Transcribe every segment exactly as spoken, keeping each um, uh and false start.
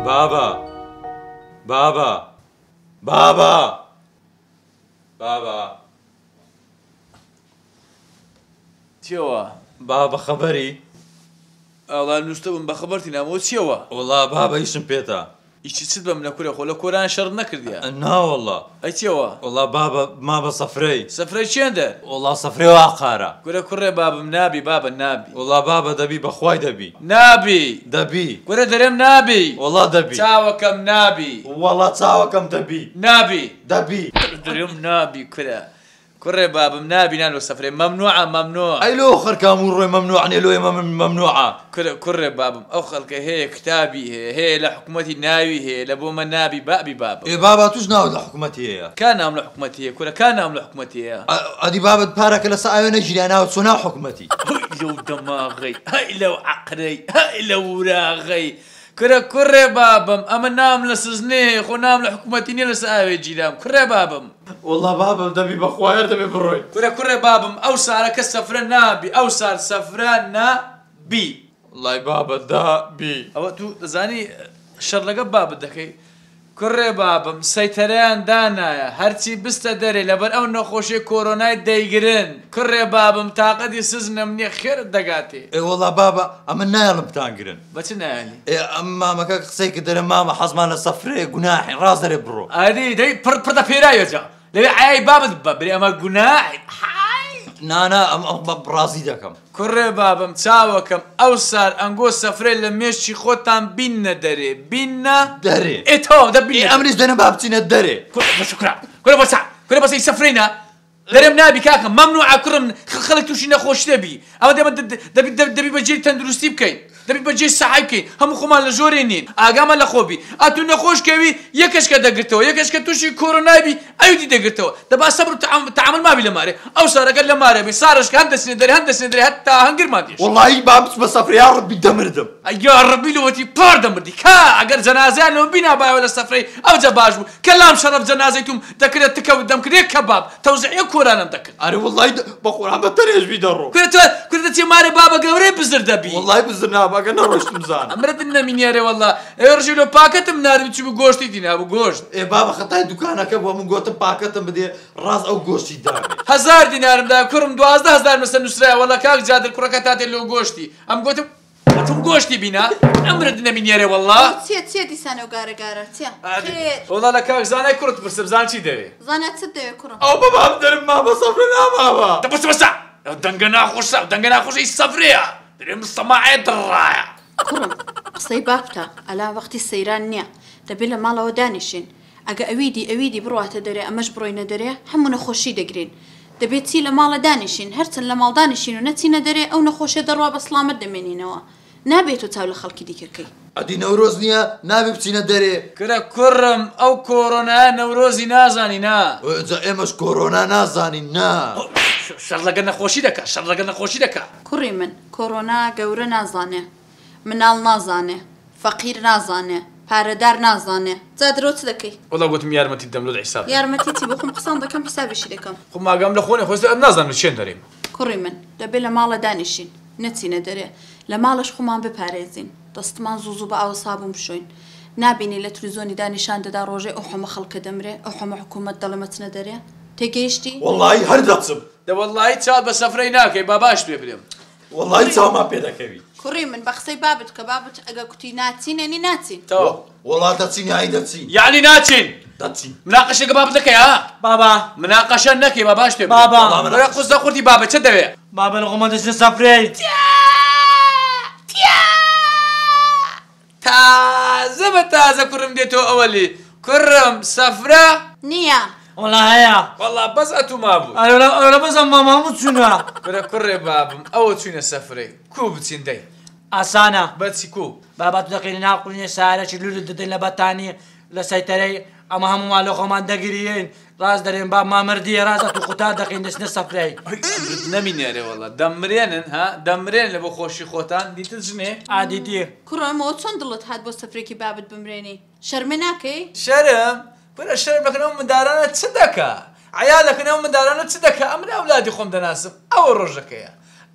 بابا بابا بابا بابا چێوە؟ بابا خبری؟ ئەوڵا نووسە بم بە خەبەرتی نامەوە چیەوە؟ وڵا بابا هیچم پێتە. ئیچی چت بەم لە کوورە خۆ لە کۆران شەڕ نەکردیە؟ ناوەڵا. ئەی چێوە؟ وڵا بابا ما بە سەفرەی. سەفرەی چێندە؟ وڵا سەفرەی واقارە. گورە کوڕێ بابم نابی بابە نابی. وڵا بابا دەبی بەخوای دەبی. نابی. دەبی. گورە دەرێم نابی. وڵا دەبی. چاوەکەم نابی. وڵا چاوەکەم دەبی. نابی. دەبی. دەرێم نابی کورە. کوڕێ بابم نابی نانۆ سەفرەی مەمنوعە مەمنوع. ئەی لۆ خەرکام و ڕۆی مەمنوعە لۆی مەمنوعە. کوڕێ بابم ئەو خەڵکە هەیە کتابی هەیە هەیە لە حکوومەتی ناوی هەیە لە بۆ مە نابی بابی بابم. ئێ بابا توش ناوت لە حکوومەتی هەیە. کا نام لە حکوومەتی هەیە کورە کا نام لە حکوومەتی هەیە. ئەدی بابت پارەکە لەسەر ئاوێ نەگیریا ناوت چۆ ناو حکوومەتی. لەو دەماغەی هەی لەو عەقرەی هەی لە وراغەی. کورە کوڕێ بابم ئەمە نام لە سزنێ خۆ نام لە حکوومەتی نیە لەسەر ئاوێ گیرام کوڕێ بابم. وڵا بابم دەبی بەخوایەر دەبێ بڕۆی. کورە کوڕێ بابم ئەو سارەکە سەفرە نابی ئەو سار سەفرە نابی. وڵای بابە دابی. ئەوە تو دەزانی شەڕ لەگە بابت دەکەی. کوڕێ بابم سەیتەرەیان دانایە هەرچی بستە دەرێ لەبەر ئەو نەخۆشیی کۆرۆنای دەیگرن. کوڕێ بابم تااقەتی سزنم نییە خێرت دەگاتێ. ئێ وڵا بابە ئەمە نایڵم بتانگرن. بەچ نایانی؟ ئێ ئەم مامەکە قسەی کە دەرە مامە حەزمان لە سەفرەیە گوناحی ڕاست دەرێ بڕۆ. ئەدی دەی پڕ دەپێرایەجا لەوێ ئایای بابت بە برێ ئەمە گوناحی. نانا ئەم بە ڕازی دەکەم. کوڕێ بابم چاوەکەم ئەو سار ئەنگۆ سەفرێ لە مێشتی خۆتان بینە دەرێ بینە دەرێ. ئێتەوە دەبینێ ئەمریش دەنە با بچینە دەرێ. بەشکرا کورە بەسا کورە بەسەی سەفرینە دەرێم نابی کاکەم مەمنوعە کوڕم خەڵک تووشی نەخۆش دەبی ئەوە دەمە دەبی بەجێی تەندروستی بکەیت دەبی بەجێی سەحای بکەیت هەموو خۆمان لە ژۆرێ نین ئاگامان لە خۆبی ئاتو نەخۆشکەوی یەکەشکە دەگرتەوە یەکەشکە تووشی کۆرۆنابی ئەویدی دەگرتەوە دەبا سەبر تەعامل مابی لە مارێ ئەو سارەکە لە مارە بێ سارشکە هەم دەسێنێ دەرێ هەم دەسێنێ دەرێ هەتا هەنگرمان دێش. وڵایی با بچ بە سەفرەی یا ڕەبی دەمردم. یا ڕەبی لەوەتی پار دەمردی کا ئەگەر جەنازەیان لەوە بینابایەوە لە سەفرەی ئەوجە باش بوو کە لام شەرەف جەنازەی توم دەکرێت تکەوت دەمکرێت کەباب تەوزیعیە کۆرانم دەکرد. ئەرێ وڵای بە قورئان بەتەرێژبی دەڕۆ. کورە دەچێ مارێ بابە گەورەی بزر دەبی. وڵای بزر نابەکە نەڕۆشتم زانم. ئەمرەت نەمینیارێ وەڵا ئێوە ڕژێ لە پاکەتم ناری بچی بوو گۆشتی دینا بوو گۆشت. ئێ بابە خەتای دوکانەکە بۆ من گۆتم پاکەتم بدێ ڕاست ئەو گۆشتی دابێ. هەزار دینارم دا کوڕم دوازدە هەزار مەسە نووسرایە وەڵا کاک جادر کوڕەکە تاتێ لەو گۆشتی ئەم گۆتم ئەتم گۆشتی بینا ئەمرەت نەمینیارێ وەڵا. چێ چێ دیسانە و گارەگارە چێ وەڵا لە کاک زانای کوڕت پرسە بزان چی دەوێ. زانات چت دەوێ کوڕم. ئەو بە باب دەرم ما بە سەفرە ناماوە. دەبەستە بەسە دەنگە ناخۆشە دەنگە ناخۆشەی سەفرەیە درێم سەماعێ دڕایە. کوڕم قسەی باکتە ئەلا وەختی سەیران نییە دەبێت لە ماڵەوە دانیشین ئەگە ئەویدی ئەویدی بڕاتە دەرێ ئەمەش بڕۆینە دەرێ هەموو نەخۆشی دەگرین دەبێت چی لە ماڵە دانیشین هەرچەند لە ماڵ دانیشین و نەچینە دەرێ ئەو نەخۆشیە دەڕوا بە سڵامەت دەمێنینەوە نابێت و چاو لە خەڵکی دیکەکەی. ئەدی نەورۆز نییە نابێ بچینە دەرێ. کرە کوڕم ئەو کۆرۆنایە نەورۆزی نازانی نا. جا ئێمەش کۆرۆنا نازانین نا. شەڕ لەگە نەخۆشی دەکا شەڕ لەگە نەخۆشی دەکا. کوڕی من کۆرۆنا گەورە نازانێ مناڵ نازانێ فەقیر نازانێ پارەدار نازانێ جا درۆ چ دەکەی؟ وەڵا گوتم یارمەتی دەم لە حیساب. یارمەتی چی بۆ خۆم قسەم دەکەم حیسابیشی دەکەم. خۆ ماگەم لە خۆنێ خۆست ئەم نازانم چێن دەرێم. کوڕی من دەبێت لە ماڵە دانیشین نەچینە دەرێ لە ماڵش خۆمان بپارێزین دەستمان زوو زوو بە ئاو سابوون بشۆین نابینی لە تلویزیۆنی دانیشان دەدا ڕۆژێ ئەو هەمە خەڵکە دەمرێ ئەو هەمە حکوومەت دەڵێمە چنە دەرێ تێگەیشتی؟ وەڵایی هەر دەچم. دە وەڵایی چاوت بە سەفرەی ناکەی با باش پێ برێم. وەڵایی چاوما پێ دەکەوی. کوڕی من بە قسەی بابت کە بابت ئەگە کوتی ناچین ئەنی ناچین. وەڵا دەچین یانی دەچین. یعنی ناچین. دەچین. مناقەشەکە بابت دەکەی ها؟ بابا. مناقەشە نەکەی با باش پێ برێم. بابا. وەرە قوس دەخورتی بابە چە دەوێ؟ بابا لە خۆمان دەچنە سەفرەی. تازە بە تازە کوڕم دێتەوە ئەوەلی کوڕم سەفرە نییە. وەڵا هەیە. وەڵا بەس ئەتوو مابوو. ئەوە بەزم ماما هەموو چوونە. کوڕە کوڕێ بابم ئەوە چوینە سەفرەی کو بچین دەی. ئاسانە. بەچی کو؟ بابا تو دەقینی ناقونیە سارەکی لولو دەدەین لە بەتانی لە سەیتەرەی ئەمە هەموومان لە خۆمان دەگریین ڕاست دەرێن با مامردیە ڕاستە تو قوتا دەقین دەچنە سەفرەی. نەمینێرێ وەڵا دەمرێنن ها دەمرێن لە بۆ خۆشی خۆتان دیتر ژنێ؟ ئادیدی. کوڕەمەوە چۆن دڵت هات بۆ سەفرێکی بابت بمرێنی شەرمە ناکەی؟ شەرم؟ کوڕە شەرم لەکەنەوە مندارانە چ دەکا؟ عیالەکەنەوە مندارانە چ دەکا؟ ئەمرە ئەولادی خۆم دەناسم ئەوە ڕۆژەکەیە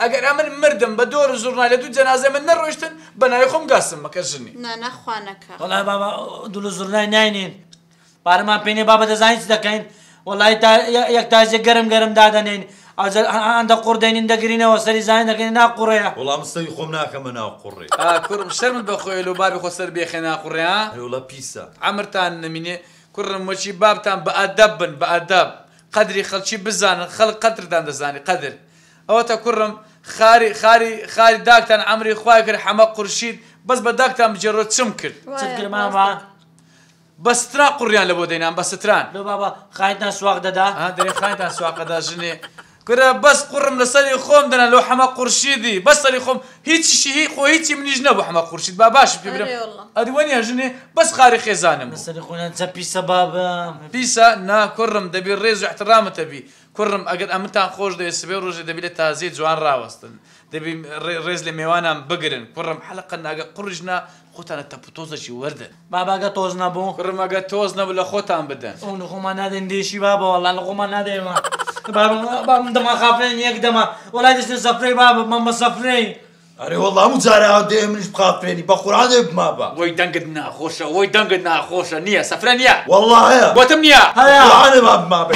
ئەگەر ئەمن مردم بە دۆر زوڕنای لە دوو جەنازە من نەڕۆیشتن بە ناوی خۆم گاستم مەکەژنی نانەخوانەکە وەڵای بابا دوو لە زوڕنای ناینین پارەمان پێێنێ بابە دەزانین چ دەکەین وەڵای یەک تازێ گەرم گەرم دادەنین ئەندە قوڕدەینین دەگرینەوە سەری زانین دەکەین ناقوڕەیە وەڵام مستەوی خۆم ناکەمە ناو قوڕێ کوڕم شەرمت بەخۆی لە بابی خۆ سەر بێخێ ناقوڕێ ها وڵا پیسە ئەمرتان نەمینێ کوڕم وەچی بابتان بە ئەدەب بن بە ئەدەب قەدری خەڵکی بزانن خەڵک قەدردان دەزانی قەدر ئەوەتە کوڕم خاری خاری خاری داکتان ئەمری خوای کرد حەمە قورشید بەس بە داکتان بجێڕۆ چم کرد چت کرد ماما بە سترا قوڕیان لە بۆ دەینان بە ستران لۆ بابا خایتان سواق دەدا ها دەرێ خایتان سواقەدا ژنێ کرا بەس قوڕم لەسەری خۆم دەنا لەو حەمە قورشیدی بەس سەری خۆم هیچیشی هی خۆ هیچی منیش نەبوو حەمە قورشید با باش پێ برم ئەدوەنیە ژنێ بەس خاری خێزانم بوو لەسەری خۆیان چە پیسە بابا پیسە نا کوڕم دەبی ڕێز و احترامتە بی کوڕم ئەگەر ئەمتان خۆش دەوێت سبێ ڕۆژێ دەبی لە تازی جوان ڕاوەستن دەبی ڕێز لە میوانان بگرن کوڕم حەلقە ناگە قڕژنا خۆتانە تەپتۆزەکی وەردن باباگە تۆز نەبوو کوڕم ئەگە تۆز نەبوو لە خۆتان بدەن ئەو لە خۆمان نادەین دێشی بابا وەڵا لە خۆمان نادەێمە بابم دەما خافرێن یەک دەما وەڵای دەستێن سەفرەی بابا مەمە سەفرەی ئەرێ وەڵام و جارە دێ منیش بخافرێنی بە قورعان دێ بما بە وەی دەنگت ناخۆشە وەی دەنگت ناخۆشە نییە سەفرە نییە وەڵڵا هەیە بۆتم نییە قورعانێ با بما بە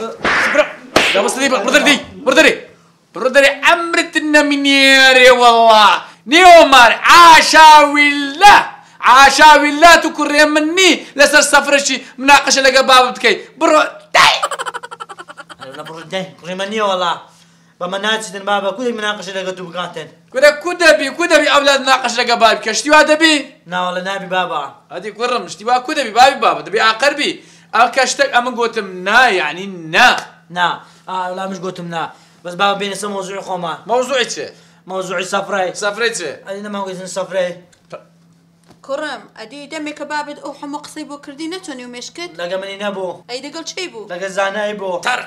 دەبەستەی بڕدەری بڕدەری بڕدەری ئەمرت نەمینێرێ وەڵڵا نیۆمار عاشاویلە عاشاویلە تو کوڕێ من نی لەسەر سەفرەشی مناقەشە لەگە بابت بکەیت بڕۆ دای لە بڕدەی کوڕێمە نییە وەڵا بەمە ناچیتن بابا کودێک مناقەشە لەگە دوو بکاتن کورە کو دەبی کو دەبی ئەولاد مناقەش لەگە بابی کە شتیوا دەبی ناوەڵە نابی بابا ئەدی کوڕم شتیوا کو دەبی بابی بابا دەبی ئاقەربی ئەو کە شتێک ئەمن گوتم نا یعنی نا نا وەڵامش گوتم نا بەس بابا بێنە سەر مۆزوعی خۆمان مەوزوعی چێ مۆزوعی سەفرەی سەفرەی چێ ئەدی نەماگوێتن سەفرەی کوڕم ئەدی دەمێکە بابت ئەو هەموو قسەی بۆ کردی نەتوانێ و مێشکت لەگە منی نەبوو ئەی دەگەڵ چی بوو لەگە زانایی بوو تەر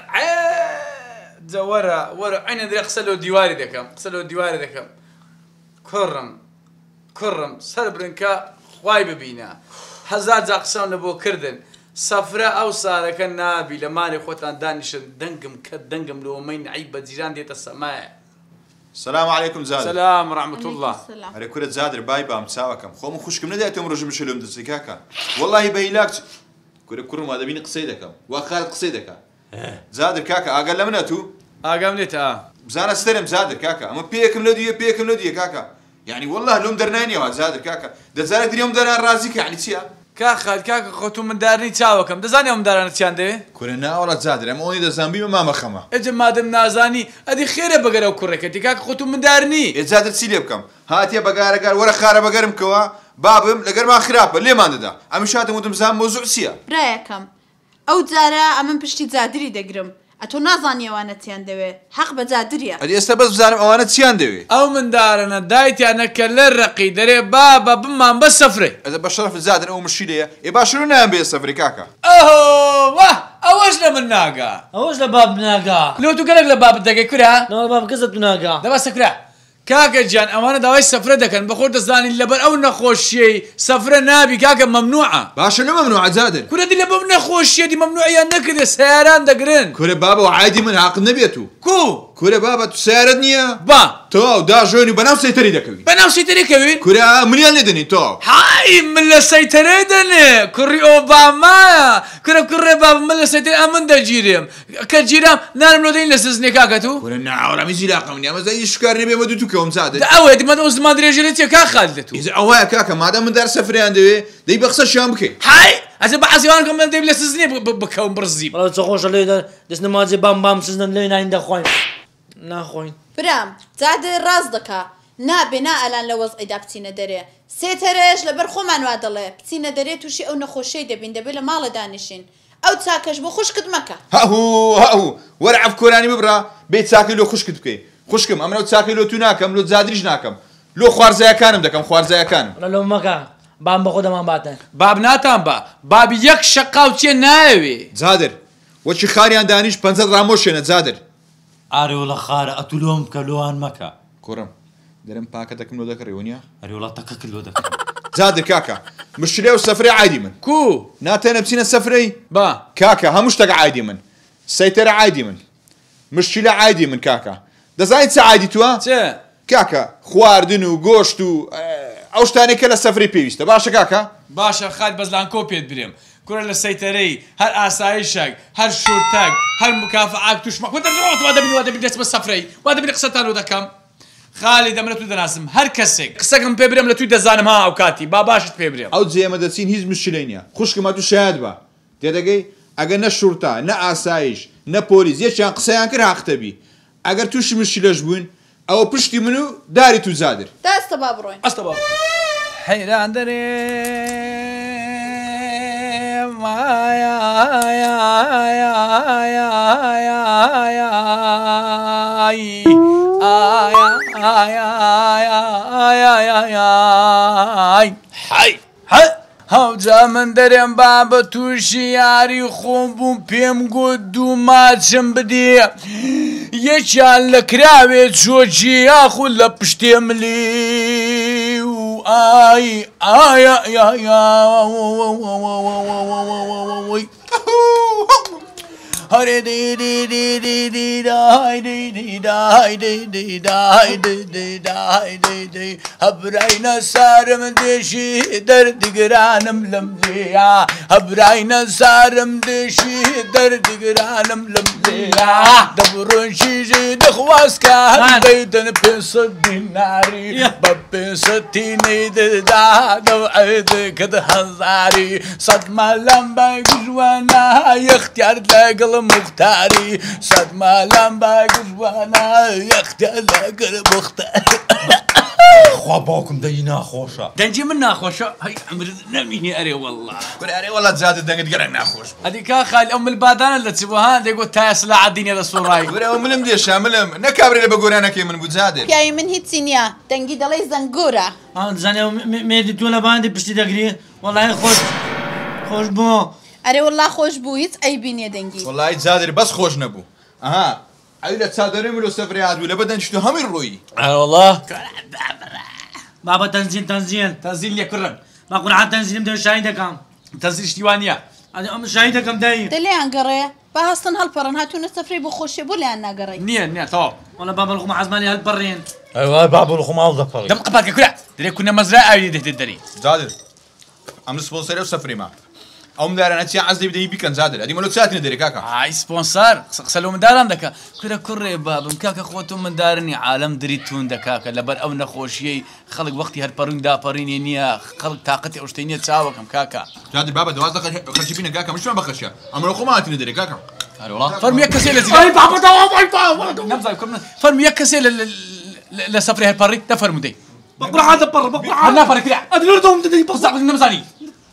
جە وەرە وەرە عینە درێ قسە لەو دیواری دەکەم قسە لەو دیواری دەکەم کوڕم کوڕم سەر برنکە خوای ببینە هەزار جا قسەم لە بۆ کردن سەفرە ئەو سارەکە نابی لە ماڵی خۆتان دانیشن دەنگم کە دەنگم لەوەمەی نعیب بە جیران دێتە سەمایە سلام علیکم زادر سلام ڕحمەت الله ئەرێ کورە زادر بای بام چاوەکەم خۆم خوشکم نەدایێت تۆم ڕۆژم بشە لەم دەستی کاکە وەڵڵاهی بە هیلاک کورە کوڕم وا دەبینی قسەی دەکەم وا خالت قسەی دەکا زادر کاکە ئاگەر لە منە تو ئاگام لێت ئا بزانە ستەرم زادر کاکە ئەمە پێیەکم لە دویە پێیەکم لە دویە کاکە یعنی وەڵڵاه لۆم دەرنانیەوە زادر کاکە دەزانێت درێم دەران ڕازی کە یعنی چییە کاخات کاکە خۆ تو مندارنی چاوەکەم دەزانێ ئەم دارانە چیان دەوێ کورە ناوەڵات زادر ئەمە ئەوەی دەزان بیمە مامەخەمە ئەجە مادەم نازانی ئەدی خێرە بەگەرە و کوڕێکەتی کاکە خۆ تو مندارنی ئێ زادر چی لێ بکەم هاتیە بەگارەگار وەرە خارە بەگەرم کەوە بابم لەگەرمان خراپە لێمان دەدا ئەمیشاتم وتم زان مۆزوع چییە برایەکەم ئەو جارە ئەمن پشتی جادری دەگرم ئەتۆ نازانی ئەوانە چیان دەوێ حەق بە جادریە ئەدی ئێستا بەس بزانم ئەوانە چیان دەوێ ئەو مندارەنە دایتیانە کە لە ڕقی دەرێ بابە بمان بە سەفرێ ئەدە بە شەرەف زادر ئەو مشیلەیە ئێ باشتر نایان بێ سەفری کاکە ئەوە ئەوەش لە من ناگا ئەوەش لە باب ناگا لۆ تو گەلێک لە بابت دەگەی کورا نەوە باب کەسە تو ناگا دەبەستە کورا کاکە گیان ئەوانە داوای سەفرە دەکەن بە خۆت دەزانین لەبەر ئەو نەخۆشیەی سەفرە نابی کاکە مەمنوعە باشە نە مەمنوعە زادر کورە دی لە بەم نەخۆشیەتی مەمنوعیان نەکردێ سیاران دەگرن کورە بابە و عادی من عاقل نەبێت و کو کورە بابە تو سیارەت نییە با تۆ دا ژۆنی بەناو سەیتەری دەکەوی بەناو سەیتەری کەوین کورە منیان لێدەنی تۆ های من لە سەیتەرێ دەنێ کوڕی ئۆبامایە کورە کوڕێ بابە من لە سەیتەر ئەمن دەگیرێم کە گیرام نارم لۆ دەین لە سزنێ کاکە تو کورە ناوەڕامی زیلاقە منی ئەمە زای شکار نەبێ مە دوو تو کەوم زادر ئەوێ دیمە ئەو زمان درێژێت چێ کا خالد دەتو ئیزە ئەوەیە کاکە مادام من دار سەفریان دەوێ دەی بە قسەشیان بکەی های ئەجە بە عەزیوان کەم من دەیم لە سزنێ بکەوم بڕزیم بەڵام چە خۆشە لێ دەستنە ماجێ بام بام سزنن لێ ناین دەخۆین ناخۆین برام جادر ڕاست دەکا نابێ نائەلان لە وەزعیدا بچینە دەرێ سێتەرێش لەبەر خۆمان وا دەڵێ بچینە دەرێ تووشی ئەو نەخۆشەی دەبین دەبێت لە ماڵە دانیشین ئەو چاکەش بۆ خوشکت مەکە هەهوو هەهوو وەرە عەفکۆرانی ببڕا بێ چاکەی لۆ خوشکت بکەی خوشکم ئەمە ئەو چاکەی لۆ تو ناکەم لۆ زادریش ناکەم لۆ خوارزایەکانم دەکەم خوارزایەکانم لەو مەکە بام بە خۆدەمان باتە باب ناتان بە بابی یەک شەقاو چێ ناوێ زادر وەچی خاریان دانیش پەنجەت ڕامۆشێنە زادر ئارێوڵە خارە ئەتولۆم کە لۆوان مەکە کوڕم دەرم پاکە دەکەم لۆ دەکڕێەوە نیە ئەرێوڵە تەکە کلۆ دەکەم زادر کاکە مشتێ و سەفرەی عادی من کو ناتێنە بچینە سەفرەی با کاکە هەموو شتێک عادی من سەیتەرە عادی من مشکلە عادی من کاکە دەزانیت چ عادی تووە؟ چێ؟ کاکە خواردن و گۆشت و ئەو شتانێکە لە سەفری پێویستە باشە کاکە؟ باشە خات بەزلانکۆ پێت برێم کورە لە سەیتەرەی هەر ئاسایشێک هەر شورتەک هەر مکافعات توشمە وا دەبین وا دەبین دەست بە سەفرەی وا دەبین قسەتان لۆ دەکەم خاڵی دەمرە تو دەناسم هەر کەسێک قسەکەم پێ برێم لە توی دەزانم ها ئەو کاتی با باشت پێ برێم ئەو جێمە دەچین هیچ مشکلەی نییە خوشکمە تو شاید بە تێدەگەی ئەگەر نە شورتا نە ئاسایش نە پۆلیس یەکیان قسەیان کرد هاختەبی ئەگەر تووشی مشکلەش بووین ئەوە پشتی من و داری تو زادر دەستە با بڕۆین ئەستە بە حەیران دەرێ هەوجا من دەرێم با بە تووشی یاری خۆم بووم پێم گوت دوو ماچم بدێ یەکیان لە کراوێ چۆچی یاخو لە پشتێ ملی و ئای ئایا هەرێ هەبراینە سارم دێشی دەردگرانم لەم لێیا هەبراینە سارم دێشی دەردگرانم لەم لێیا دەبڕۆن شیژی دەخوازکە هەندەیدن پێسەد دیناری بە پێسەتی نەیدەدا دەوعێدکرد هەزاری سەد مەلەم بەگژوانە یەختیار لەگەڵ مختاری سەد مەلەم بەگژوانە یەختیار لەگەڵ مختاری خوا باوکم دەی ناخۆشە دەنجی من ناخۆشە هەی ئەمرت نەبینی ئەرێ وەڵڵا ئەرێ وەڵات زیادت دەنگت گەرەک ناخۆش ئەدی کا خالی ئەو ملبادانە لە چ بۆ ها دەیگوت تا سلاح دینێ لە سوڕای ئەوە ملم دێ شاملم نەکابرێ لە بە گۆرانەکەی من بوو زادر پیاوی من هیچی نییە دەنگی دەڵێ زەنگۆرە زانێ مێدی تۆ لە باندی پشتی دەگری وەڵای خۆش خۆش بوو ئەرێ وەڵا خۆش بوو هیچ ئەیبی نییە دەنگی وەڵای زادر بەس خۆش نەبوو ئەها ئەی لە چادەرێ ملۆ سەفرێ هاتبوو لە بەدەنجتو هەمووی ڕۆیی ئەوڵا بابە تەنزیل تەنزیل تەنزیل لێ کوڕم با قورعان تەنزیلم دەوێت شاهید دەکەم تەنزیل شتیوان نییە ئەم شاهید دەکەم دایی دەلیان گەڕێ با هەستن هەڵپەڕن هاتوونە سەفرەی بۆ خۆشیە بۆ لایان ناگەڕێ نییە نییە تەواو وەڵە بابە لەخۆم حەزمانی هەڵپەڕێن ئەوە بابڵ خۆماڵ دەپەڕی دەم قەپاتکە کورە دەرێ کوونە مەزرا ئاوی دێتێت دەری زادر ئەم سپۆنسەرە و سەفرێمە ئەوم دارانە چی عەز دەی بدەی بیکەن زادر ئەدی مەلۆ چاتنە دەرێ کاکە ئای سپۆنسەر قسە لەو منداران دەکە کورە کوڕێ بابم کاکە خۆت و مندارنی عالەم دری تون دەکاکە لەبەر ئەو نەخۆشیەی خەڵک وەختی هەرپەڕووی داپەڕینێ نییە خەڵک تااقەتی ئەو شتەی نییە چاوەکەم کاکە زادر بابە دوازدە خەرچی بینە کاکە مشتمان بەخەشە ئەمڕۆ خۆمان هاتینە دەرێ کاکە فەرمی یەک کەسێ لە نەمزای فەرمی یەک کەسێ لە سەفرەی هەرپەڕی دەفەرمو دەی بقورعان دەپەڕ بقورعان نافەرە کرا ئەدلۆرتەوەم دەدەی بەزاق نەمزانی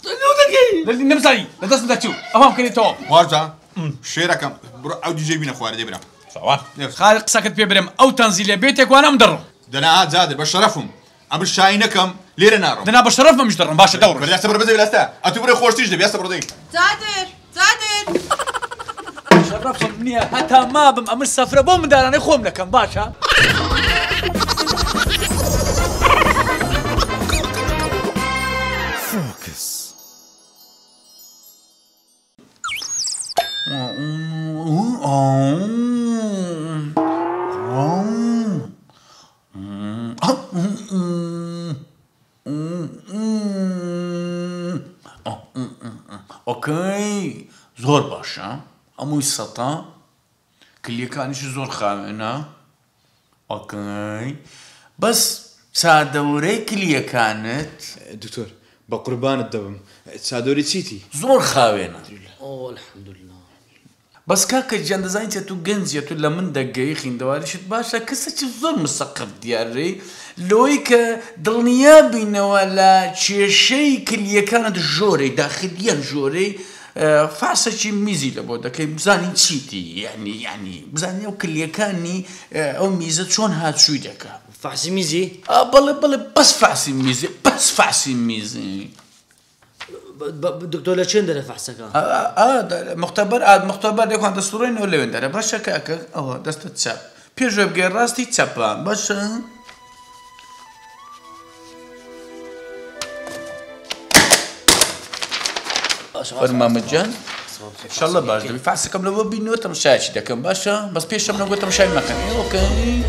نەمزانی لە دەستم دەچوو ئەوام کردێتەوە وازە شێرەکەم بڕۆ ئەو دیجێ بینە خوارە دێ برام خاڵ قسەکەت پێ برێم ئەو تەنزیلە بێتێکوان ئەم دەڕۆم دەنا زادر بە شەرەفم ئەم شای نەکەم لێرە ناڕۆم دەنا بە شەرەف مەمش دەڕۆم باشە دەوڕ بەلاستە بڕ بەزە بەلاستە ئەتو بڕێ خۆشتیش دەبی ئەستە بڕدەی زادر زادر شەرەفم نییە هەتا مابم ئەمە سەفرە بۆ مندارانەی خۆم دەکەم باشە ئۆکەی زۆر باشە ئەمووی سەتا کلیەکانیش زۆر خاوێنە ئۆکەی بەس چادەورەی کلیەکانت دکتۆر بە قوربانت دەبم چادۆری چیتی زۆر خاوێنە الحەمدولله بەس کاکە گیان دەزانیت تو گەنجە تو لە من دەگەی خیندەواریشت باشە کەسێکی زۆر مسەقف دیارڕێ لۆی کە دڵنیا بینەوە لە کێشەی کلیەکانت ژۆرەی داخلیان ژۆرەی فاسەکی میزی لە بۆ دەکەی بزانین چیتی یعنی یعنی بزانین ئەو کلیەکانی ئەو میزە چۆن هاتشووی دەکا فاسی میزی بەڵێ بڵێ بەس فاسی میزی بەس فاسی میزی دکتۆر لە چێن دەرە فەحسەکە مختبەر مختبەر دەکوان دەستوڕێنەوە لەوێن دەرە باشە کاکە ئەوە دەستت چاپ پێشوێ بگەی ڕاستی چەپە باشە فەرمامەجان انشاءله باش دەبی فاسەکەم لەوە بینەوە تەماشایەکی دەکەم باشە بەس پێشەم نەگوە تەماشای مەکەن ئۆکەی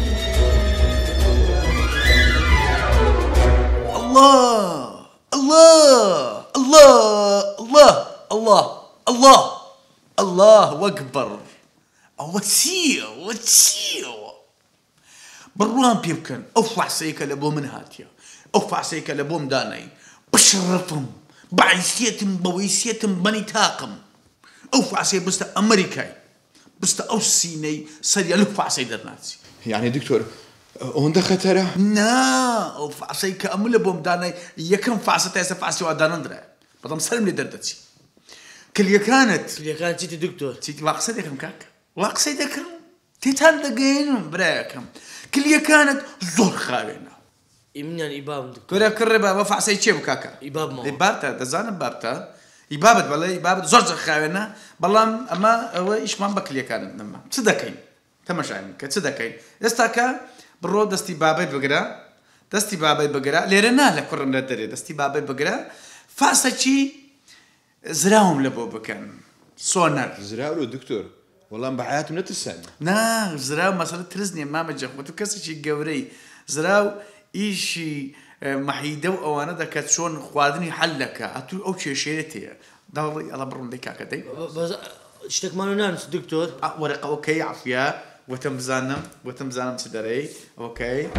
الله الله الله الله الله الله الله أكبر وتسيع وتسيع بروان بيبكن أوفع سيك لبو من هاتيا أوفع سيك لبو مداني بشرفهم بعيسيتهم بويسيتهم بني تاقم أوفع سيك بست أمريكاي بست أوسيني سريع لوفع سيد الناس يعني دكتور هوندا خطرة؟ نا أوفع سيك أمل لبو مداني يكن فعسة يسا فعسي وادانندرا بضم سلم لي دردتي كل كانت كل كانت تيتي دكتور تيتي واقصة دكم كاك واقصة دكم تيتان دقين براكم كل كانت زور خاوينا يمني الإباب دكتور كل كربا وفع سي تشيب كاكا إباب ما إبابتا دزان إبابتا إبابت بالله إبابت زور زور خاوينا بالله أما هو إيش ما بكل كانت نما تصدقين تمشي عنك تصدقين دستاكا برو دستي بابي بقرا دستي بابي بقرا ليرنا لكورن ندري دستي بابي بقرا فاسا زراهم لبو بكن سونر زراو دكتور والله بحياتهم نتسن نا زراو مسألة ترزني ما مجح وتكسر شيء جوري زراو إيشي محيدة وأنا ذاك شون خوادني حلك أتو أو شيء شيء دوري الله برون ذيك كذي بس اشتك ما نانس دكتور ورقة أوكي عافية وتم زانم وتم زانم تدري أوكي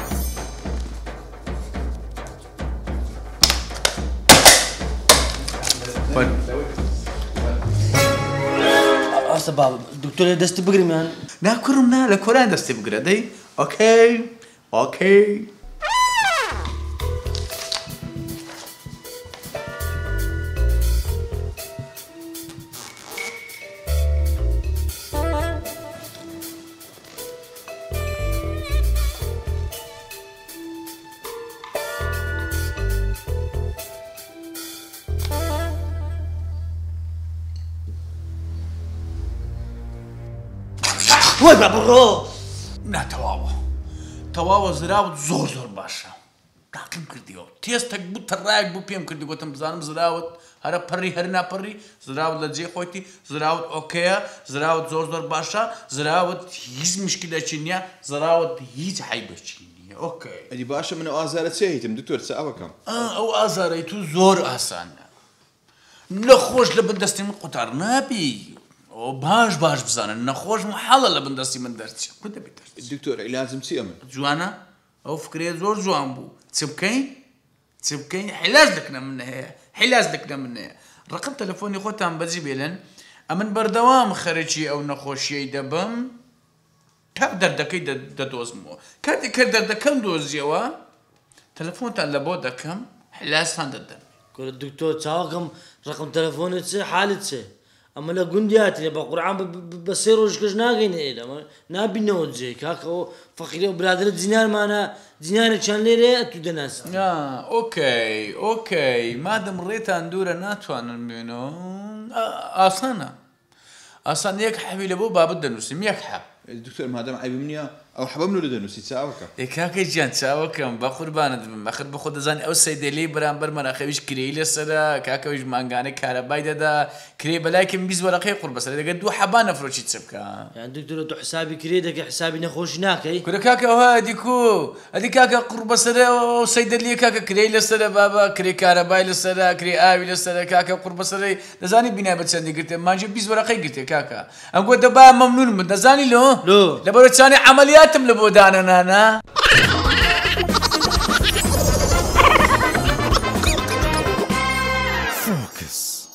أصلا دكتور دستي بقري مان ناكرمنا لكوران دستي بقري دي أوكي أوكي وای بابڕۆ ناتەواوە تەواوە زراوت زۆر زۆر باشە تاقیم کردیەوە تێستێک بوو تەڕایەک بوو پێم کردی گوتم بزانم زراوت هەرە پەڕی هەر ناپەڕی زراوت لە جێ خۆیتی زراوت ئۆکەیە زراوت زۆر زۆر باشە زراوت هیچ مشکلەکی نییە زراوت هیچ عیبێکی نییە ئۆکەی ئەدی باشە من ئازارە چێ هیتم دکتۆر چ ئەوەکەم ئەو ئازارەی تو زۆر ئاسانە نەخۆش لە بەردەستی من قوتار نابی او باش باش بزانن نخوش محاله لە بندستی من دەرچێ کو دەبێت دکتۆر عیلازم چی ئەمە جوانە ئەو فکرێ زۆر جوان بوو چ بکەین چ بکەین حیلاج لەکنە من هەیە حیلاج لەکنە من هەیە ڕقم تەلەفۆنی خۆتان بەجی بێلن ئەمن بەردەوام خەرجی ئەو نەخۆشیەی دەبم تا دەردەکەی دەدۆزمەوە کاتێک کە دەردەکەم دۆزیەوە تەلەفۆنتان لە بۆ دەکەم حیلاجتان دەدەن كل الدكتور تاوكم رقم تلفوني تسي حالة تسي أما لا قندياتني بقرآن بصير وشكش ناقين إيه نابي نود زي كاكو فقير وبرادر زينان معنا زينان كان ليه أتود ناس آه أوكي أوكي ما دام ريت أندورة ناتوان منو آه أصلاً أصلاً يك حبي لبو باب الدنوسي يك حب دكتور ما دام عيب مني أو حبب منو لدنوسي تساوكم إيكاكي جان تساوكم بخور باند بخور بخود زاني أو سيد لي برامبر مرا خويش كريل السرا كاكا ويش مانغاني كهرباي دا كري بلاكن بيز ورقي قرب سرا دا دو حبانا فروشي تسبكا يعني دكتور تو حسابي كريدك حسابي نخوش هناك كل كاكا هاديكو هادي كاكا قرب سرا وسيد لي كاكا كريل السرا بابا كري كهرباي السرا كري آوي السرا كاكا قرب سرا دزاني بنا بتسندي قلت ما جيب بيز ورقي قلت كاكا أقول دبا ممنون من دزاني لو لو لبرو ثاني عملياتهم لبودانا نانا فوكس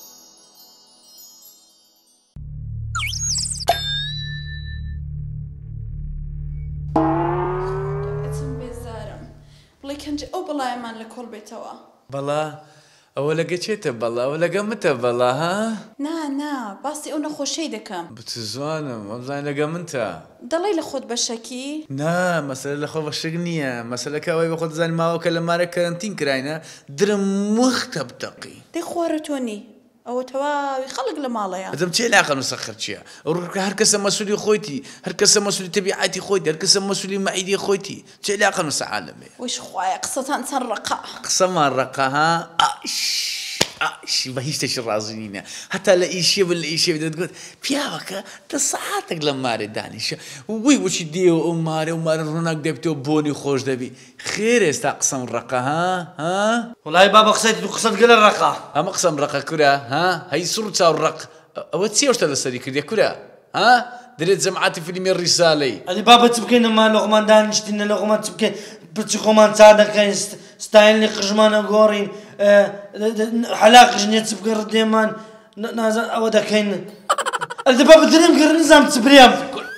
ئەچم بێزارم بڵێ کەنجە ئەو بەڵایەمان لە کۆڵ بێتەوە بلا أولا قتشيت بلا أولا قمت بلا ها نا نا باسی ئەو نەخۆشەی دەکەم بتزوانم والله لقمنتا دەڵێ لە خۆت بەشەکی نا مسألة لخوف الشغنية مسألة كواي بخود زان ما وكل مارك كارنتين كراينا درم مختب تقي دەی خوارە تۆ نی ئەوە تەواوی خەڵک لە ماڵەیە هذا متى لا قانون سخر شيء هر كسر مسؤولي خويتي هر كسر مسؤولي تبعاتي خويتي هر كسر مسؤولي معيدي خويتي متى لا قانون سعالمي وش خوایە قسەتان چەند ڕقا قسم الرقها أش بە هیچ شتێکی ڕازی نینە هەتا لە ئیشێ بن لە ئیشێ دەتگوت پیاوەکە دە سەعاتێک لە مارێ دانیشە وی بۆچی دێوە ئەو مارە و مارە ڕووناک دەبێتەوە بۆنی خۆش دەبی خێر ئێستا قسەم ڕقە ها ها وڵای بابە قسەیت دوو قسەت گەلە ڕقا ئەمە قسەم ڕقە کورە ها هەی سوڕ چاو ڕق ئەوە چێشتە لەسەری کردێ کورە ها دەرێت جەمعاتی فیلمی ڕیسالەی ئەدی بابە چ بکەین ئەمان لۆقمان دانیشتینە لۆقمان چ بکەین پرچی خۆمان چا دەکەین ستایلی قژمانە گۆڕین حەلاقش نییە چ بکەین ڕدێمان نازان ئەوە دەکەین ئەدی بابە درێم گەڕ نزانم چ برێم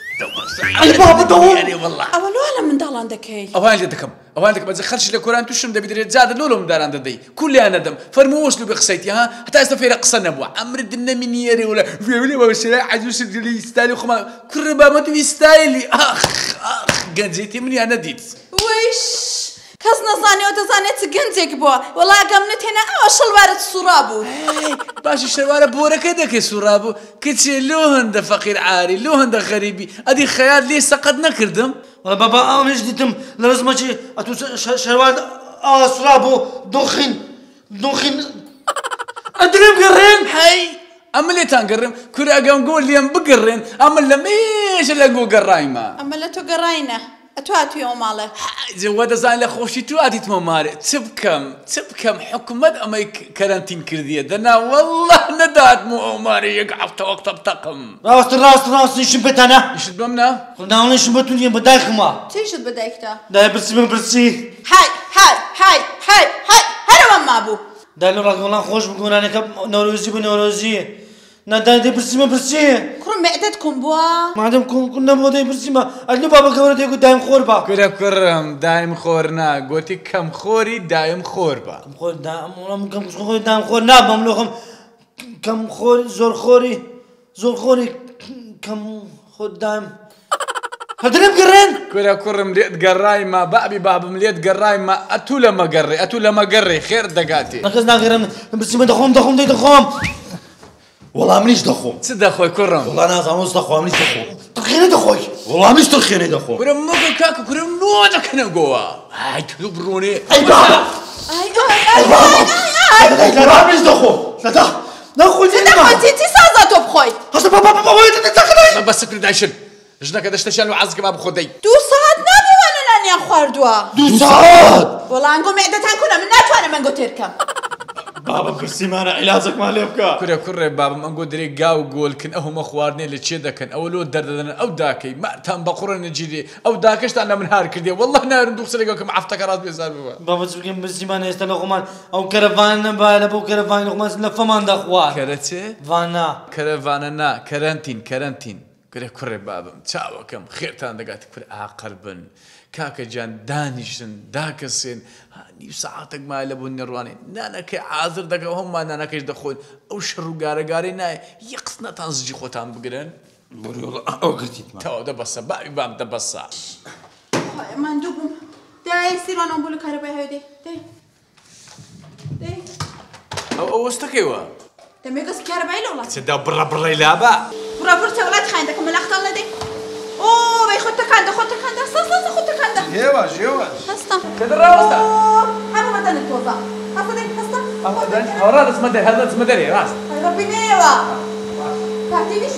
ئەوە لۆ لە منداڵان دەکەی ئەوان لێ دەکەم ئەوان دەکەم بەجێ خەرشی لە کۆران تووشم دەبی دەرێت جادە لۆ لە منداران دەدەی کولیان نەدەم فەرمووەش لە بە قسەیتی ها هەتا ئێستا فێرە قسە نەبووە ئەمرت نەمینیێرێ ولا فێولێ بە شێرای عەجووس دلی ستایلی خۆمان کوڕە بابەتوی ستایلی ئاخ ئاخ گەنجێتی منیان نەدیت ویش کەس نەزانێەوە دەزانێت چ گەنجێک بووە وەڵا گەم نتێنە ئەوە شەڵوارت سوڕا بوو باشی شەوارە بۆرەکەی دەکەی سوڕا بوو کچێ لۆ هەندە فەقیر عاری لۆ هەندە غەریبی ئەدی خەیال لێ سەقەت نەکردم وڵا بابا ئەوەش دیتم لە ڕزمەچی ئەتو شەروان ئاوا سوڕا بوو دۆخین دۆخین ئەدرێم گەڕێن هەی ئەمە لێتان گەڕێم کورە ئەگەم گۆ لێم بگەڕێن ئەمە لە مێژە لە گۆ گەڕایمە ئەمە لە تۆ گەڕاینە ئەتو هاتوویەوە ماڵێ جەوا دەزان لە خۆشی تو ئاتیتمە مارێ چ بکەم چ بکەم حکومەت ئەمەی کەرەنتین کردیە دەنا وەڵڵا نەداتمە ئەو مارە یەک هەفتە وەختە بتەقم ڕاست ڕاست ڕاست نیشم پێتانە ئیشت بەم نا ناڵێشم بەتون یە بەدایخما چیشت بەدایکتە دای برسی من برسی های های های های های هەرەوەم مابوو دای لە ڕاگەڵان خۆش بگۆرانەکە نەورۆزی بە نەورۆزیە نادای دەی برسیمە برسیە کوڕم مەعدەت کۆم بووە مادەم کۆن نەبوو دەی برسیمە ئەلو بابە گەورە دەیگوت دایم خۆر بە کورە کوڕم دایم خۆر نا گوتی کەم خۆری دایم خۆر بە خۆر کەم خۆری دایم خۆر نابم لۆخم کەم خۆری زۆر خۆری زۆر خۆری کەم خۆر دایم هەدرێم گەڕێن کورە کوڕم لێت گەڕایمە بابی بابم لێت گەڕایمە ئەتوو لە مەگەڕێ ئەتوو لە مەگەڕێ خێر دەگاتێ نەکەس ناگەڕێم برسیمە دەخۆم دەخۆم دەی دەخۆم وەڵام منیش دەخۆم چ دەخۆی کوڕم وەڵا نازانم دەخۆم منیش دەخۆم تخێنە دەخۆی وەڵامیش تڕخێنەی دەخۆم کورە مەگە کاکە کورە نۆ دەکەنە گۆوە های تو بڕۆنێ ئەی بابە ئای ئای وەڵامیش دەخۆم لەدا نەخۆی نەخۆی چی سازا تۆ بخۆیت هەستە بابا بابا دەکەنەی بەسە کردایشن ژنەکە دەشتەشان و عەزکە با بخۆ دەی دوو سەعات نابێوانە نانیان خواردووە دوو ساعات وەڵا ئەنگۆ مێعدەتان کونە من ناتوانم ئەنگۆ تێرکەم بابە برسیمانە عیلازێکمان لێ بکە کورە کوڕێ بابم ئەنگۆ درێ گاو گۆلکن ئەو هەمە خواردنێ لە چێ دەکەن ئەوە لۆ دەردەدەن ئەو داکەی ماتان بە قوڕە نەگیرێ ئەو داکەشتان لە من هار کردێ وەڵڵا نارم دوو قسەلێکەکەم عەفتەکە ڕاست بێزار بووە بابا چ بکەم برسیمانە ئێستا لە خۆمان ئەو کەرەڤان نەبا لە بۆ کەرەڤانی خۆمان لە فەمان دەخوات کەرە چێ ڤانە کەرەڤانە نا کەرەنتین کەرەنتین گرێ کوڕێ بابم چاوەکەم خێرتان دەگاتی کورە ئاقل بن کاکە جان دانیشن داکەسێن نیو ساعتێک مای لە بوون نێڕوانێ نانەکەی ئازر دەکە و هەمومان نانەکەش دەخۆن ئەو شەڕ و گارەگارەی نایە یە قسنەتان زجی خۆتان بگرن ئەو گرتیتمان تەوا دەبەسە باوی بام دەبەسە من دوو بووم دای سیروانم بوو لە کارەبای هەوێ دەی دەی دەی ئەو ئەو وەستەکەیوە دەمێگەس کارەبای لە وڵات چدا بڕە بڕەی لابە بڕە بڕ تەوڵات خاین دەکەم مەلاختان لەدەی ئۆ بەی خۆت تەکاندە خۆت تەکاندە سەس سەس خۆت تەکاندە هێواش هێواش هەستە کە ڕاوەستە هەموو بەدەنت تۆزە هەستە دەی هەستە هەوڕا دەچمە دەر هەر دەچمە دەرێ ڕاست ڕەبی نێوە کاتێویش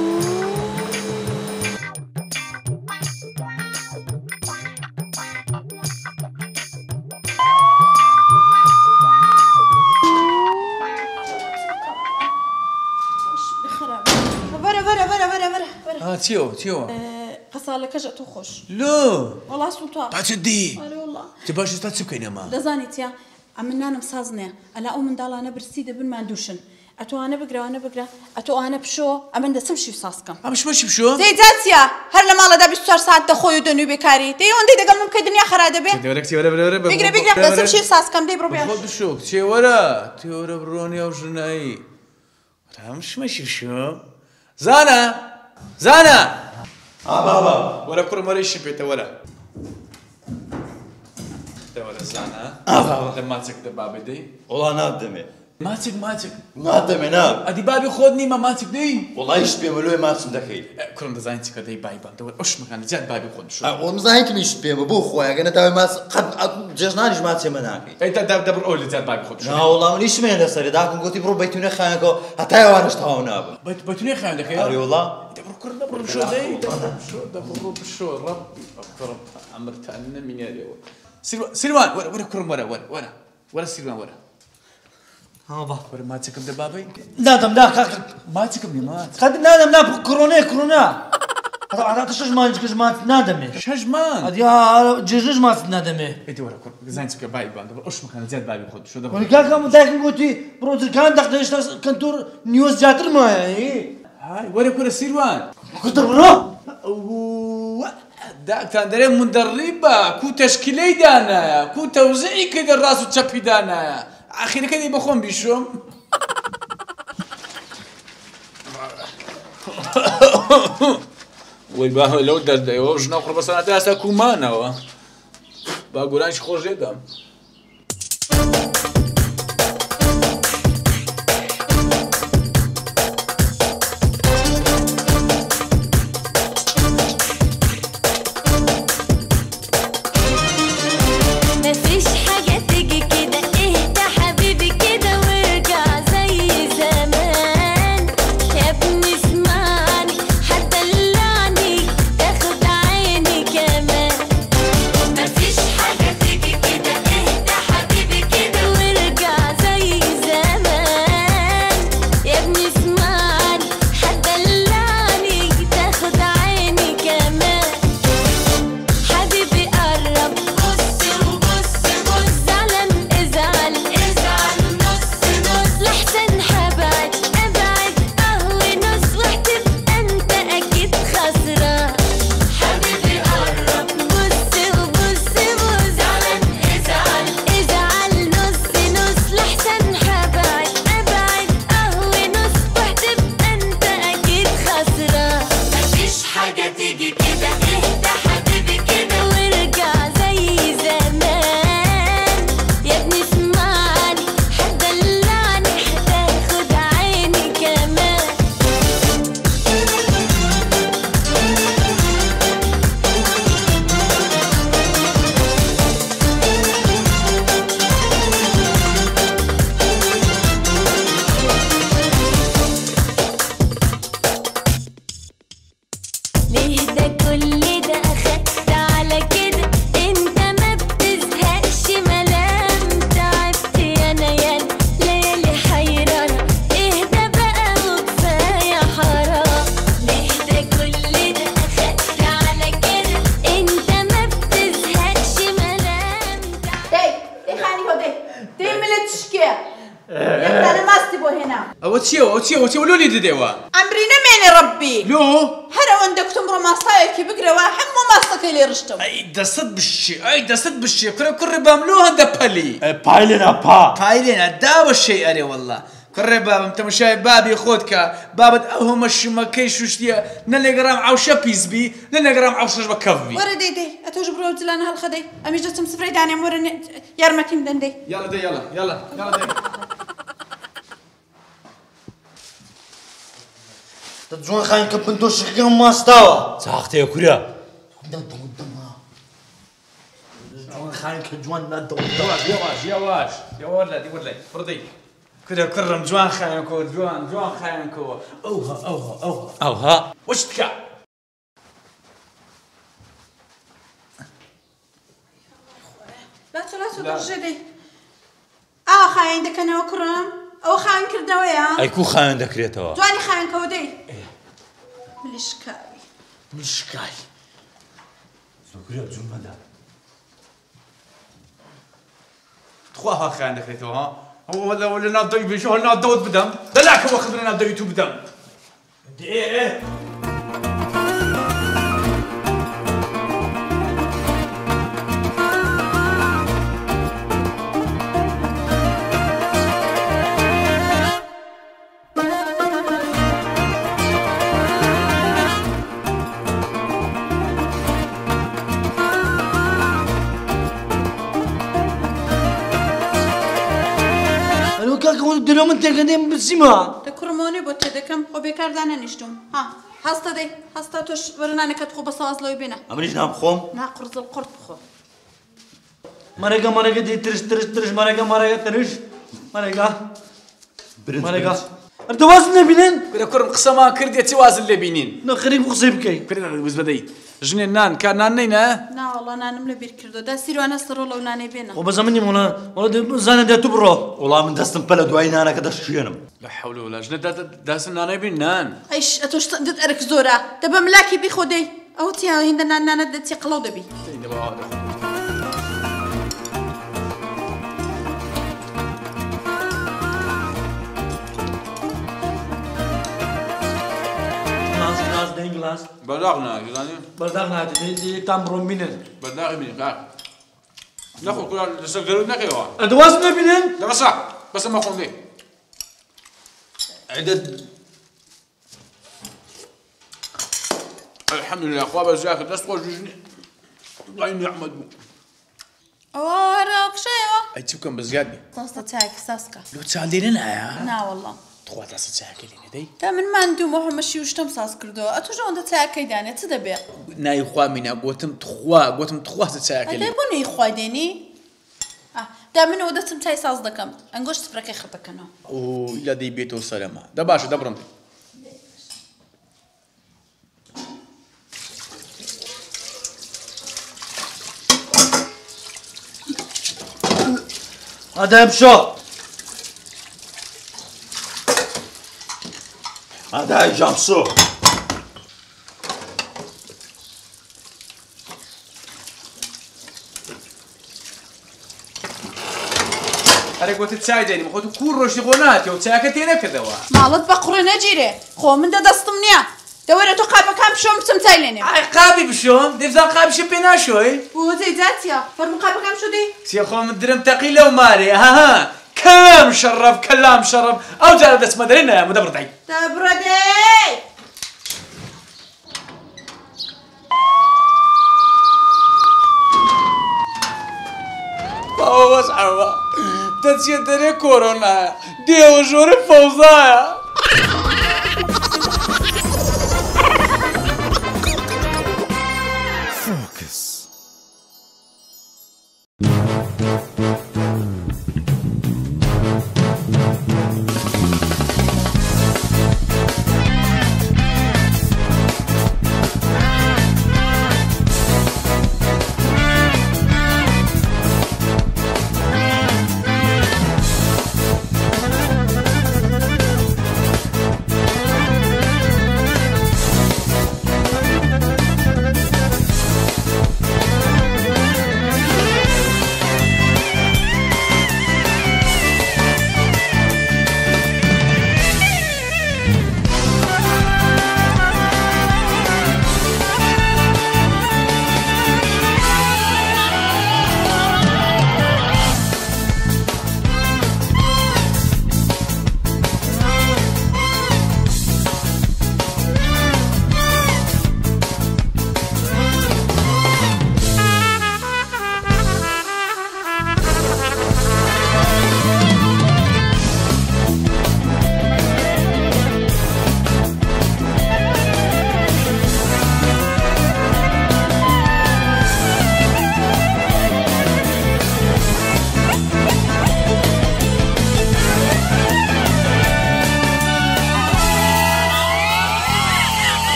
چیەوە چیەوە قەسالەکەشە تۆ خۆش لۆ وەڵا سوتوە باچت دی وەڵا چ باش ئێستا چ بکەین ئەمە دەزانی چیا ئەمن نانم ساز نییە ئەلا ئەو منداڵانە برسی دەبنمان دووشن ئەتوانە بگرەوانە بگرە ئەتوانە پشۆ ئەمن دەچم شی ساسکەم ئەمەش مەشی بشۆ زەیجاتیا هەر لە ماڵەدا بیست و چوار ساعت دەخۆی و دەنووی بێکاری دەی ئەوەندەی دەگەڵ من بکەی دنیا خەرا دەبێ بگرە بگرە دەچم شی ساسکەم دەی بڕۆ بێ بشۆ چێوەرە تێوەرە بڕۆنی ئەو ژنایی ئەمەش مەشی بشۆ زانە زانە بابا وەرە کوڕم وەرەیشی پێتە وەرە دەوەرە زانە لە ماچێک دە بابێ دەی وەڵا نادەمێ ماچک ماچک ناتەمێنا ئەدی بابی خۆت نیمە ماچک دەی وڵی شت پێمە لۆی ماچم دەکەیت کوڕم دەزانین چکە دەی بای بامەوە ئەوشمەکان زیاد بابی خۆت شو ئەوم زانیت میشت پێمە بۆ خۆیگە نەتاوی ماس قەت جێژنانیش ماچێمە ناکەیت ئەی تا دەبڕ ئەو لە زیاد بابی خۆت شو ناوەڵامی شمێن لەسەری داکم گوتی بڕۆ بەیتونە خانەکەەوە هەتا ئەوانش تەواو نابن بەتونێ خیان دەکەی ئەری وڵا دەبڕ کوڕ دەبڕ شۆ دەی شۆ دەبڕ بشۆ ڕەب کوڕم ئەمرتان نەمینێرەوە سیروان وەرە وەرە کوڕم وەرە وەرە وەرە وەرە سیروان وەرە ها با وەرە ماچەکەم دە بابەی نادەم نا کاکە ماچەکەم نیە ماچ قەت نادەم نا کڕۆنەیە کڕۆنا هەتا شەش مانجکەش ماچ نادەمێ شەش مان ئەدی جێژنش ماچ نادەمێ ئەیدی وەرە کوڕ زانین چکە بای بام دەبڕ ئەوشمەکان زیاد بابی خۆت شو دەبڕ وەلی کاکەم دایکم گوتی بڕۆترکان دەخدەشتا کەنتۆر نیوەز جاتر مایە هاي وەرە کوڕە سیروان کۆتر بڕۆ داکتان دەرێ مندەڕیبە کو تەشکیلەی دانایە کو تەوزیعی کردە ڕاست و چەپی دانایە ئاخیرەکە دەی بەخۆم بیشۆم وەی با لەو دەردەیەوە ژنە قڕ بەسەناتە ئاستا کومانەوە با گۆرانشی خۆش لێدام ئەوە چیەوە ئەو چیەوە چیەوە لۆلی دەدەوە ئەمری نەمێنێ ڕەبی لۆ هەر ئەوەندە کوتم بڕۆ ماستایەکی بگرەوە هەموو ماستەکەی لێ ڕشتم ئەی دەست بشی ئەی دەست بشی کوڕە کوڕی بام لۆ هەندە پەلی پایلێنە پا پایلێنە داوە شەی ئەرێ وەڵڵا کوڕێ بابم تەماشای بابی خۆت کە بابت ئەو هەمە شمەکەی شوشتیە نە لێگەڕام ئاوشە پیسبی نە لێگەڕام ئاوشەش بە کەفبی وەرە دەی دەی ئەتۆش بڕۆ جلانە هەڵخەدەی ئەمیش دەچم سفرەی دانێم وەرە یارمەتیم دەن دەی یاڵە دەی یاڵە یاڵە یاڵە دەی جوان خاین کە بن تۆشەکەم ماستاوە چاختەیە کورە جوان خاین کە جوان نادەوە یاواش یاواش یاواش یاوەر لە دی وەرلای بڕدەی کرە کڕم جوان خایەنکەوە جوان جوان خایەنکەوە ئەوها ئەوها ئەوها ئەوها وشت بکە لاتۆ لاتۆ دەڕژێ دەی ئاوا خایەن دەکەنەوە کوڕم ئەوە خاوێن کردنەوەیە ئەی کو خاوێن دەکرێتەوە جوانی خاوێنکەوە دەی ملیشکاوی مشکای زۆکورە جوون مەدا خوا ها خایەن دەکرێتەوە ها ئەوە لە ناو دەوی بێژە هەڵ ناو دەوت بدەم دەلاکە وەخت لە ناو دەوی تو بدەم دێ بیرۆ من تێکەندێم بچیمە دە کوڕمۆنی بۆ تێ دەکەم خۆ بێکاردا نەنیشتم ها هەستە دەی هەستا تۆش وەرنانەکەت خۆ بە ساواز لەوەی بێنە ئەمریش نابخۆم ناقڕزڵ قورت بخۆ مەرەگە مەرەگە دی ترش ترش ترش مەرەگە مەرەگە ترش مەرەگە مەرەگە ئەردەوازم نەبینن کرە کوڕم قسەمان کردێ چی وازن لێ بینین نەخەریب قسەی بکەی کرێ بز بدەیت ژنێ نان کار نان نەینە ناوەڵا نانم لە بیر کردو دا سیروانە سڕۆ لەو نانەی بێنە خۆ بەزە منی وڵا وڵا زانە دێت تو بڕۆ وڵام من دەستم پە لە دوای نانەکە دەشێنم لە حەول ولا ژنە داسن نانای بین نان ئەیش ئەتۆش دت ئەرک زۆرە دەبە ملاکی بیخۆ دەی ئەو تیا هێندە نان نانەت دەچی قڵەو دەبی گلاس بەرداغ ناگیزانی بەرداغ ناتێت یەکتان بڕۆم بینن بەرداغی بینی کاک نەخۆ کوڕا لەسەر گەرود نەکەیەوە ئەردەوازم نەبینن دەبەسا بەسە مە خۆندێ الحەمدولله خوا بەرزا کرد دەست خۆش ژنی وڵای نیعمەت بوو ئەوە ڕاقشەیەوە ئەی چی بکەم بەزیاد بێ ساستا چاکی ساسکە لۆ چاندێنە نایە ناوەڵڵا تخوا تاسە چاکە لێنێ دەی تا من ماندوومە هەمەشی وشتم ساز کردەوە ئەتۆش ئەوەندە چاکەی دانێت چ دەبێ نای خوا مینا گوتم تخوا گوتم تخواسە چاکە لێ ئەدەی بۆ نەی خوای دێنی دا منەوە دەچم چای ساز دەکەم ئەنگۆشت سفرەکەی خڕدەکەنەوە ئەو لە دەی بێتەوە سەرەما دە باشە دەبڕم ئادەم شۆ ئادای ژامسۆ هەرێ گوتت چای دێنیم خۆت کوور ڕۆشتی خۆ ناتێ و چاکە تێ نەکردەوە ماڵت بە قوڕە نەگیرێ خۆ من دەدەستم نییە دەوەرە تۆ قاپەکان بشۆم بچم چای لێنێ ئای قاپی بشۆم دەبزان قاپیشە پێ ناشۆی وەزەی جاتیە فەرمو قاپەکان شودی سێ خۆ من درم تەقی لەو مارێ هاها کەلام شەڕەف کەلام شەڕەف ئەو جارە دەچمە دەرێ نایە دەبڕدای دەبڕەدەی باوە وەسعەوە دەچێت دەرێ کۆرۆنایە دێوە ژۆرە فەوزایە